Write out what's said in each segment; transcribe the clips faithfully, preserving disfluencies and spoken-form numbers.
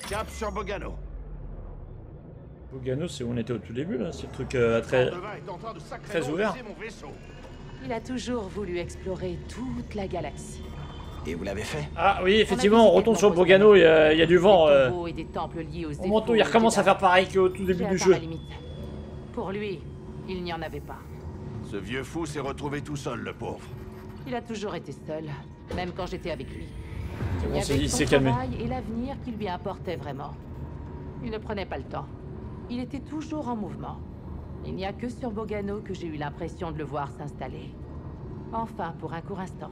Cap sur Bogano. Bogano, c'est où on était au tout début là, c'est le truc euh, très, très ouvert. Il a toujours voulu explorer toute la galaxie. Et vous l'avez fait? Ah oui, effectivement, on retourne sur Bogano, il y, a, il y a du vent. Euh... Et des temples liés aux Mon manteau, il recommence à faire pareil qu'au tout début du jeu. Pour lui, il n'y en avait pas. Ce vieux fou s'est retrouvé tout seul, le pauvre. Il a toujours été seul, même quand j'étais avec lui. C'est bon, il il s'est calmé. Et l'avenir qui lui importait vraiment. Il ne prenait pas le temps. Il était toujours en mouvement. Il n'y a que sur Bogano que j'ai eu l'impression de le voir s'installer. Enfin, pour un court instant.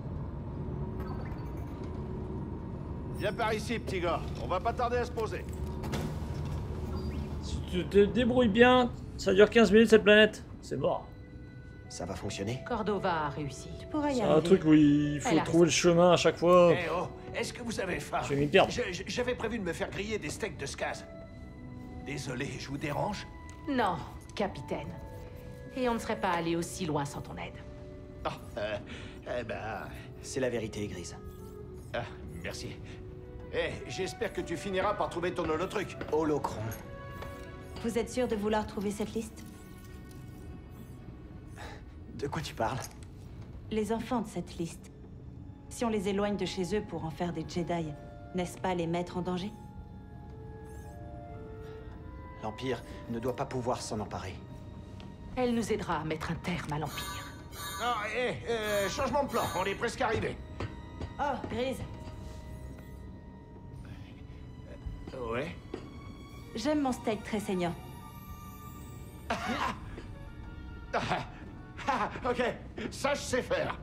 Viens par ici, petit gars. On va pas tarder à se poser. Si tu te débrouilles bien, ça dure quinze minutes cette planète. C'est mort. Ça va fonctionner? Cordova a réussi. Tu pourrais y C'est arriver. un truc où il faut trouver le chemin à chaque fois. Eh oh, est-ce que vous avez faim? Je vais m'y perdre. J'avais prévu de me faire griller des steaks de Skaz. Désolé, je vous dérange? Non, capitaine. Et on ne serait pas allé aussi loin sans ton aide. Ah, euh, eh ben... C'est la vérité, Grise. Ah, merci. Eh, j'espère que tu finiras par trouver ton holotruc. Holocron. Vous êtes sûr de vouloir trouver cette liste? De quoi tu parles? Les enfants de cette liste. Si on les éloigne de chez eux pour en faire des Jedi, n'est-ce pas les mettre en danger? L'Empire ne doit pas pouvoir s'en emparer. Elle nous aidera à mettre un terme à l'Empire. Non, eh, eh, changement de plan, on est presque arrivé. Oh, Grise. Ouais. J'aime mon steak très saignant. Ok, ça je sais faire.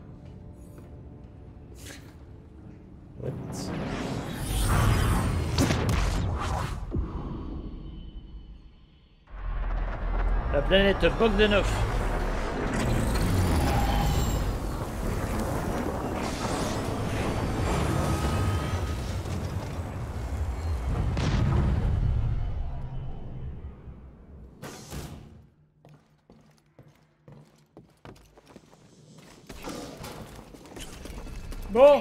What? La planète Bogdanov. Bon.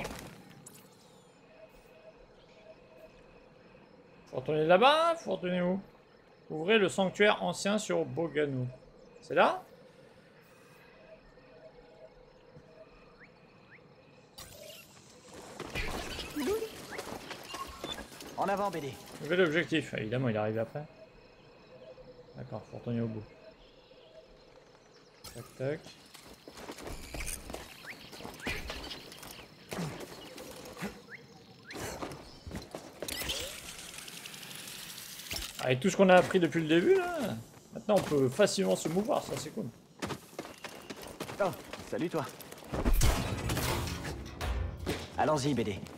Faut retourner là-bas, faut retourner où? Ouvrez le sanctuaire ancien sur Bogano. C'est là? En avant, B D. Nouvel objectif. Évidemment, il est arrivé après. D'accord, faut retourner au bout. Tac, tac. Avec tout ce qu'on a appris depuis le début, là, maintenant on peut facilement se mouvoir, ça c'est cool. Oh, salut toi. Allons-y, B D.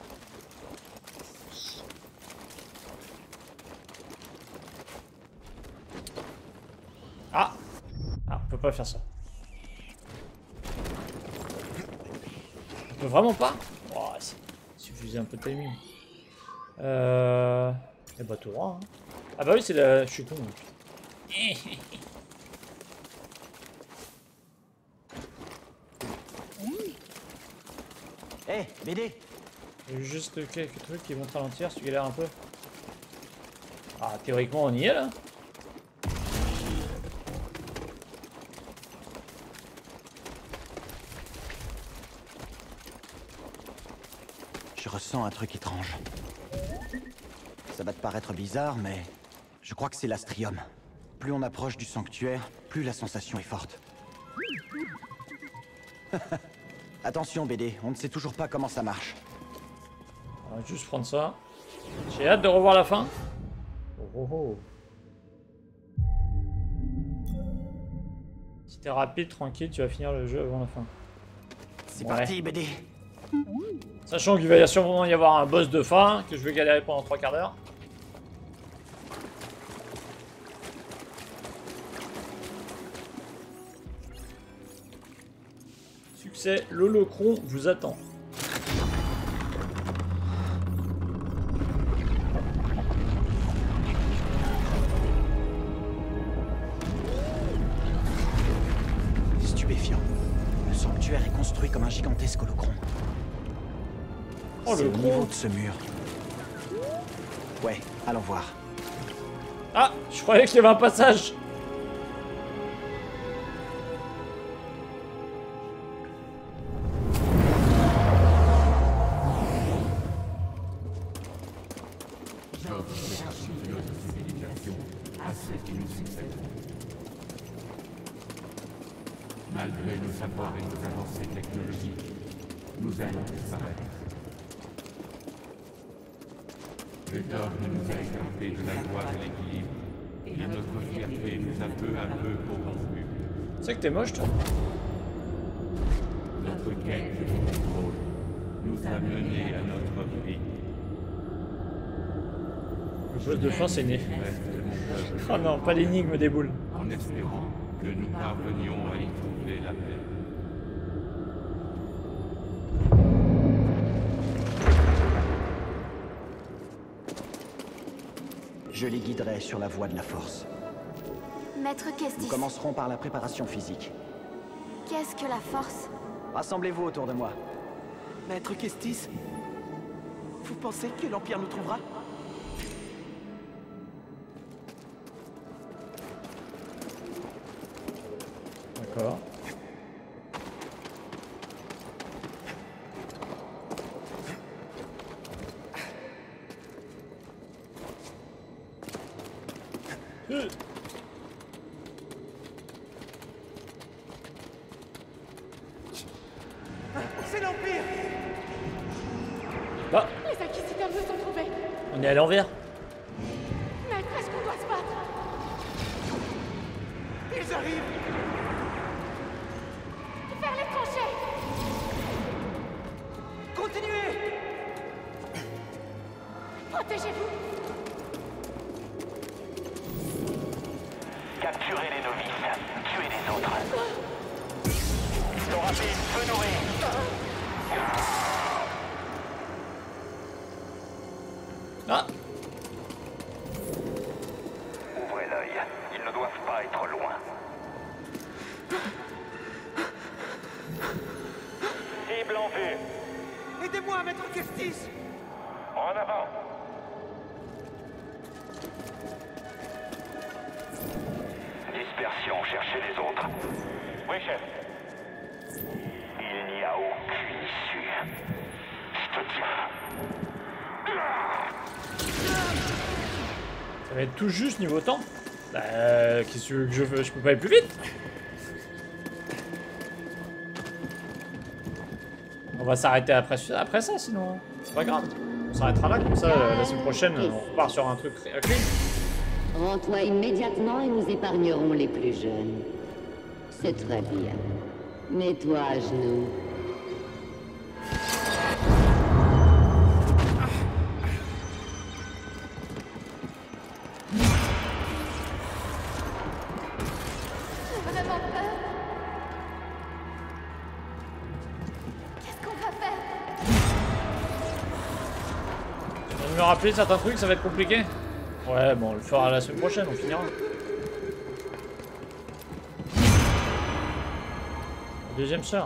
Ah! Ah, on peut pas faire ça. On peut vraiment pas? Oh, il suffisait un peu de timing. Euh... Et bah tout droit, hein. Ah bah oui, c'est la... Je suis con. Eh, hey, B D. Il y a eu juste quelques trucs qui vont te ralentir si tu galères un peu. Ah, théoriquement on y est là. Je ressens un truc étrange. Ça va te paraître bizarre, mais je crois que c'est l'astrium. Plus on approche du sanctuaire, plus la sensation est forte. Attention, B D, on ne sait toujours pas comment ça marche. On va juste prendre ça. J'ai hâte de revoir la fin. Oh, oh, oh. Si t'es rapide, tranquille, tu vas finir le jeu avant la fin. C'est Ouais. parti, B D. Sachant qu'il va y sûrement y avoir un boss de fin, que je vais galérer pendant trois quarts d'heure. Succès, l'holocron vous attend. Stupéfiant. Le sanctuaire est construit comme un gigantesque holocron. Oh, C'est le au gros. niveau de ce mur. Ouais, allons voir. Ah, je croyais qu'il y avait un passage. Malgré nos savoirs et nos avancées technologiques, nous allons disparaître. Le dogme nous a écartés de la loi de l'équilibre, et notre fierté nous a peu à peu corrompus. Tu sais que t'es moche, toi. Notre quête de contrôle nous a menés à notre vie. Le boss de fin, c'est né. Reste mon peuple, Oh non, pas l'énigme des boules. en espérant que nous parvenions à y trouver la paix. Je les guiderai sur la voie de la force. Maître Nous Kestis, commencerons par la préparation physique. qu'est-ce que la force? Rassemblez-vous autour de moi. Maître Kestis, vous pensez que l'Empire nous trouvera? D'accord. Euh. C'est l'Empire! Bah, Les inquisiteurs se sont trouvés. on est à l'envers. Maître, est-ce qu'on doit se battre? Ils arrivent! Vers les tranchées! Continuez! Protégez-vous! Capturez les novices, tuez les autres. Sont rapides, feu nourri. Ah, Ouvrez l'œil, ils ne doivent pas être loin. Cible en vue. Aidez-moi, Maître Kestis! En avant. Dispersion, cherchez les autres. Oui, chef. Il n'y a aucune issue. Je te tiens. ça va être tout juste niveau temps. Bah, euh, qu'est-ce que tu veux que je veux? Je peux pas aller plus vite. On va s'arrêter après, après ça, sinon. C'est pas grave. On s'arrêtera là, comme ça, euh, la semaine prochaine, on repart sur un truc clean. Rends-toi immédiatement et nous épargnerons les plus jeunes. C'est très bien. Mets-toi à genoux. J'ai vraiment peur. Qu'est-ce qu'on va faire? Tu viens de me rappeler certains trucs, ça va être compliqué. Ouais, bon, on le fera la semaine prochaine, on finira. La deuxième sœur.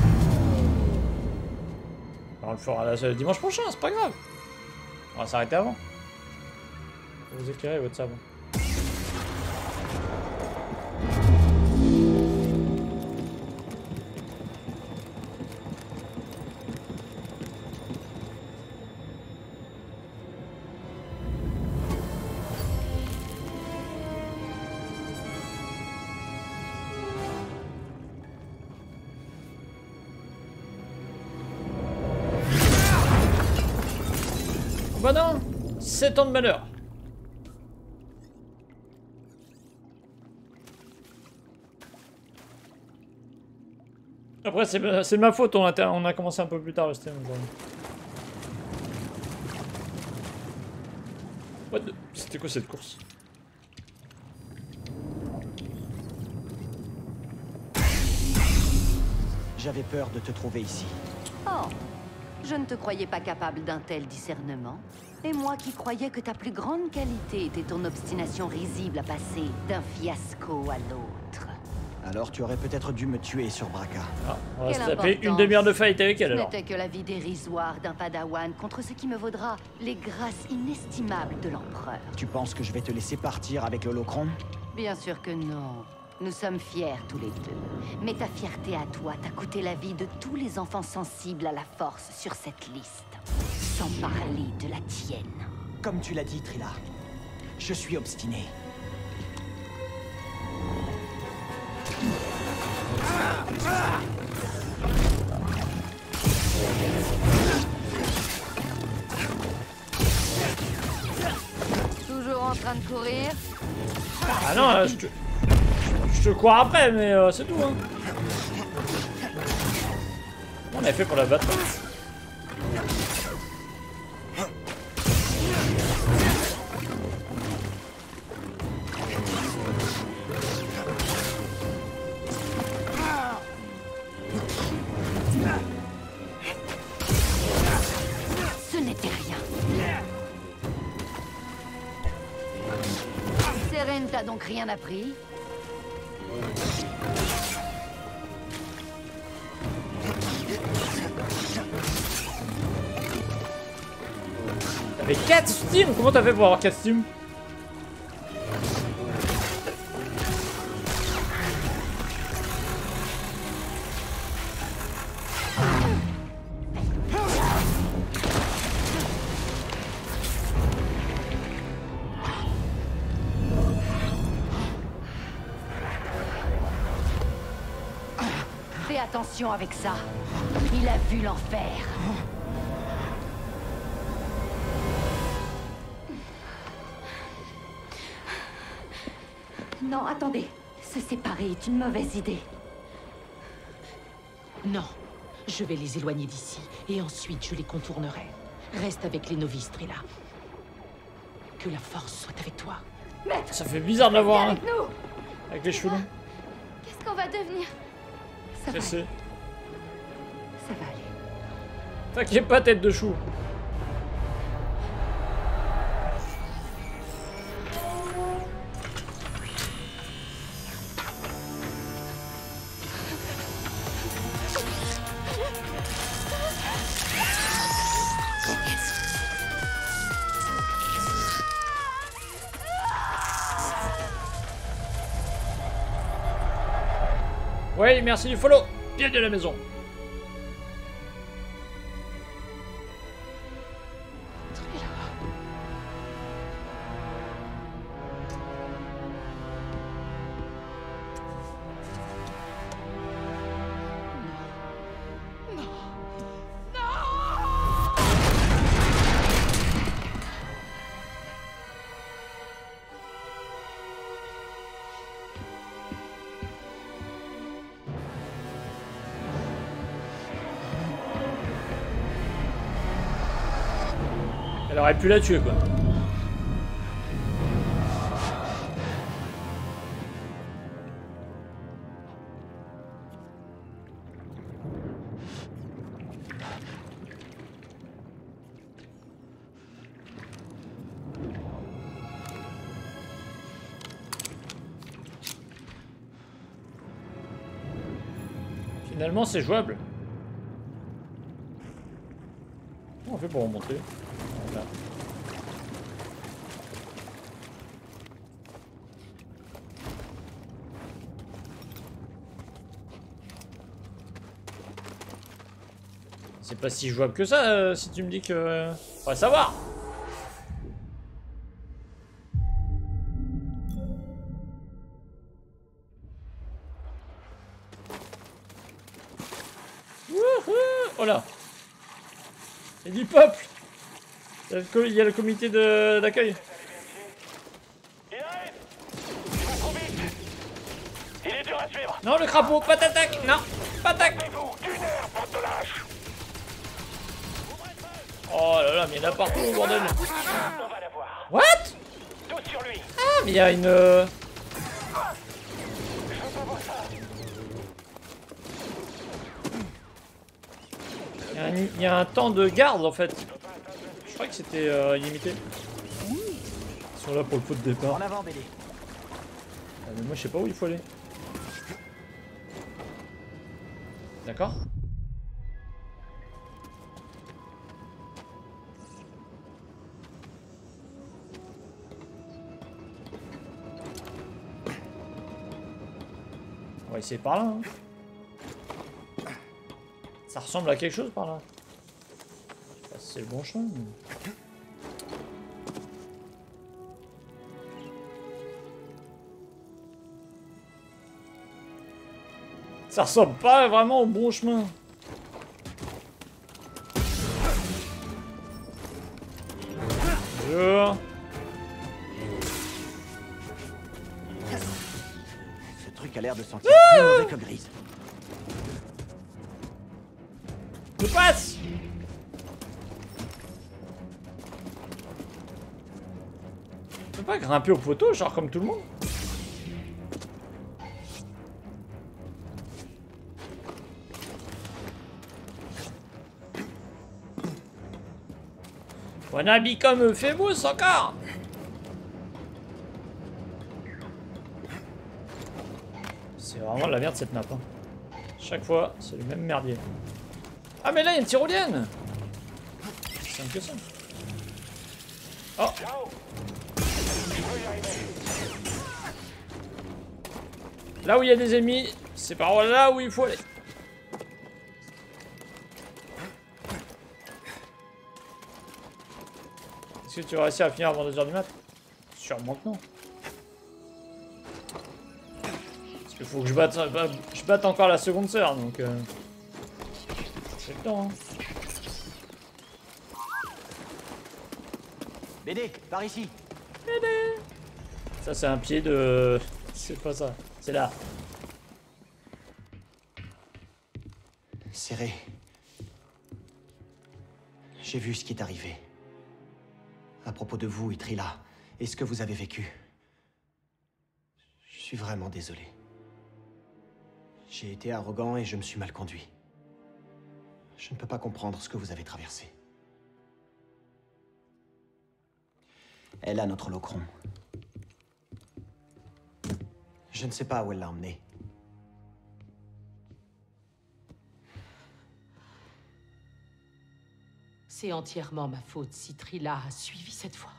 On le fera la... dimanche prochain, c'est pas grave. On va s'arrêter avant. Vous éclairez votre savon. Bah non, sept ans de malheur. Après, c'est de ma faute, on a, on a commencé un peu plus tard le stream. What the... C'était quoi cette course? J'avais peur de te trouver ici. Oh, je ne te croyais pas capable d'un tel discernement. Et moi qui croyais que ta plus grande qualité était ton obstination risible à passer d'un fiasco à l'autre. Alors tu aurais peut-être dû me tuer sur Braca. Ah, on va se Quelle taper une importance. demi-heure de fight avec elle Ce alors. n'était que la vie dérisoire d'un padawan contre ce qui me vaudra les grâces inestimables de l'empereur. Tu penses que je vais te laisser partir avec l'holochrone? Bien sûr que non. Nous sommes fiers tous les deux. Mais ta fierté à toi t'a coûté la vie de tous les enfants sensibles à la force sur cette liste. Sans parler de la tienne. Comme tu l'as dit, Trilla, je suis obstiné. Toujours en train de courir? Ah non, là, je te... Je te cours après, mais euh, c'est tout, hein. On a fait pour la battre. Ce n'était rien. Seren t'a donc rien appris? T'avais quatre Steam? Comment t'as fait pour avoir quatre Steam? Fais attention avec ça. Il a vu l'enfer. Non, attendez. Se séparer est une mauvaise idée. Non. Je vais les éloigner d'ici, et ensuite je les contournerai. Reste avec les novices, Trilla. Que la force soit avec toi. Maître! Ça fait bizarre de l'avoir, hein. Avec nous! Avec les cheveux longs. Qu'est-ce qu'on va devenir? Ça va aller. C'est... Ça va aller. T'inquiète pas, tête de chou. Ouais, merci du follow. Bienvenue à la maison. Elle aurait pu la tuer, quoi. Finalement, c'est jouable. Comment on fait pour remonter? Voilà. C'est pas si jouable que ça, euh, si tu me dis que... Euh, faudrait savoir. Wouhou! Oh là! Il y a du peuple! Il y a le, co il y a le comité d'accueil. Il arrive! Il va trop vite! Il est dur à suivre! Non, le crapaud, pas d'attaque! Non, pas d'attaque! Une heure, porte de lâche! Oh là là, mais il y en a partout, bordel! On va la voir. What? Tout sur lui! Ah, mais il y a une... Euh... Il y, a un, il y a un temps de garde en fait. Je crois que c'était euh, illimité. Ils sont là pour le pot de départ. En avant, B D. Ah, mais moi je sais pas où il faut aller. D'accord. On va essayer par là. Hein. Ça ressemble à quelque chose par là. Je sais pas si c'est le bon chemin. Mais... Ça ressemble pas vraiment au bon chemin. Bonjour. Ce truc a l'air de sentir plus mauvais que Grise. Je passe. Je peux pas grimper au poteau, genre comme tout le monde. On habille comme Famous encore. C'est vraiment de la merde cette map. Hein. Chaque fois, c'est le même merdier. Ah mais là il y a une tyrolienne. C'est simple que ça. Oh. Là où il y a des ennemis, c'est par là où il faut aller. Est-ce que tu vas réussir à finir avant deux heures du mat? Sûrement que non. Parce qu'il faut que je batte, je batte encore la seconde sœur, donc... Euh... C'est le temps, hein. B D, par ici. B D. Ça, c'est un pied de... C'est pas ça. C'est là. Serré. J'ai vu ce qui est arrivé. À propos de vous, Itrila, et ce que vous avez vécu. Je suis vraiment désolé. J'ai été arrogant et je me suis mal conduit. Je ne peux pas comprendre ce que vous avez traversé. Elle a notre holochrome. Je ne sais pas où elle l'a emmené. C'est entièrement ma faute si Trilla a suivi cette voie.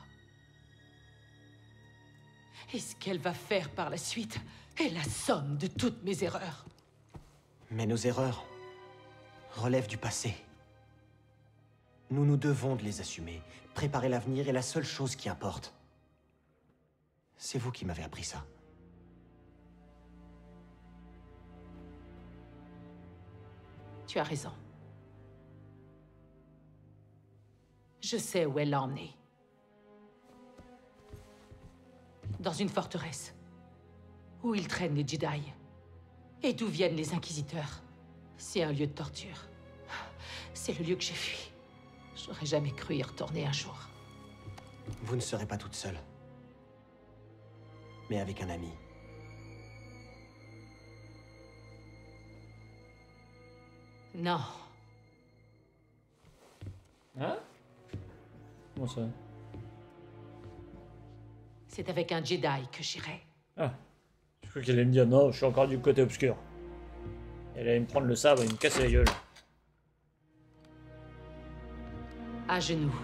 Et ce qu'elle va faire par la suite est la somme de toutes mes erreurs. Mais nos erreurs relèvent du passé. Nous nous devons de les assumer. Préparer l'avenir est la seule chose qui importe. C'est vous qui m'avez appris ça. Tu as raison. Je sais où elle l'a emmené. Dans une forteresse. Où ils traînent les Jedi. Et d'où viennent les Inquisiteurs. C'est un lieu de torture. C'est le lieu que j'ai fui. J'aurais jamais cru y retourner un jour. Vous ne serez pas toute seule. Mais avec un ami. Non. Hein? Comment ça? C'est avec un Jedi que j'irai. Ah. Je crois qu'elle allait me dire non, je suis encore du côté obscur. Elle allait me prendre le sabre et me casser la gueule. À genoux.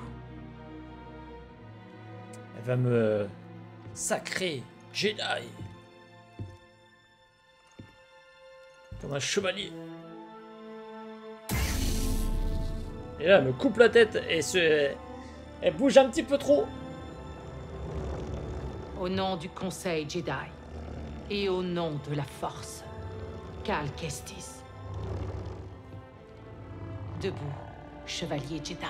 Elle va me... Sacré Jedi. Comme un chevalier. Et là, elle me coupe la tête et se... Elle bouge un petit peu trop. Au nom du Conseil Jedi. Et au nom de la Force. Cal Kestis. Debout, chevalier Jedi.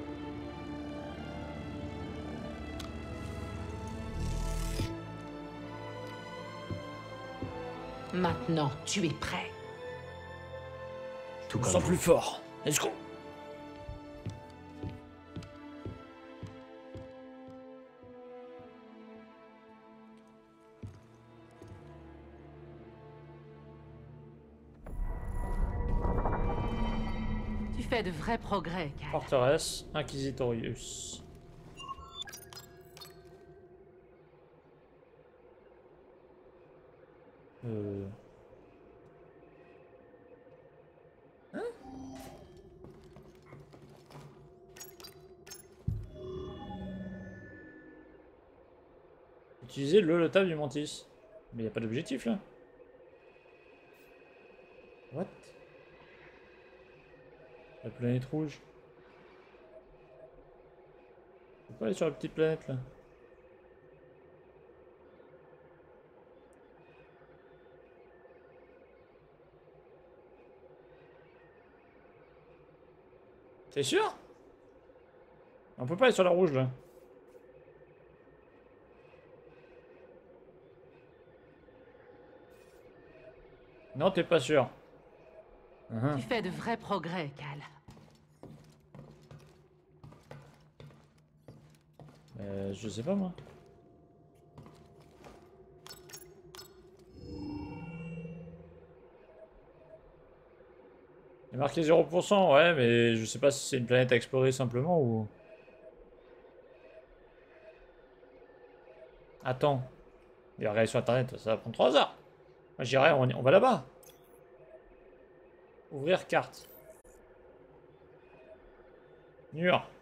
Maintenant, tu es prêt. Tout Je me comme sens vous. plus fort. Let's go. Tu fais de vrais progrès, Cal. Forteresse, Inquisitorius. Euh... Utiliser le lotable du mantis. Mais y a pas d'objectif là. What? La planète rouge. Je peux pas aller sur la petite planète là. T'es sûr? On peut pas aller sur la rouge là. Non, t'es pas sûr. Uh-huh. Tu fais de vrais progrès, Cal. Euh, je sais pas moi. Il est marqué zéro pour cent, ouais, mais je sais pas si c'est une planète à explorer simplement ou... Attends. Il va regarder sur internet, ça va prendre trois heures. Moi j'irai, on, on va là-bas. Ouvrir carte. Mur.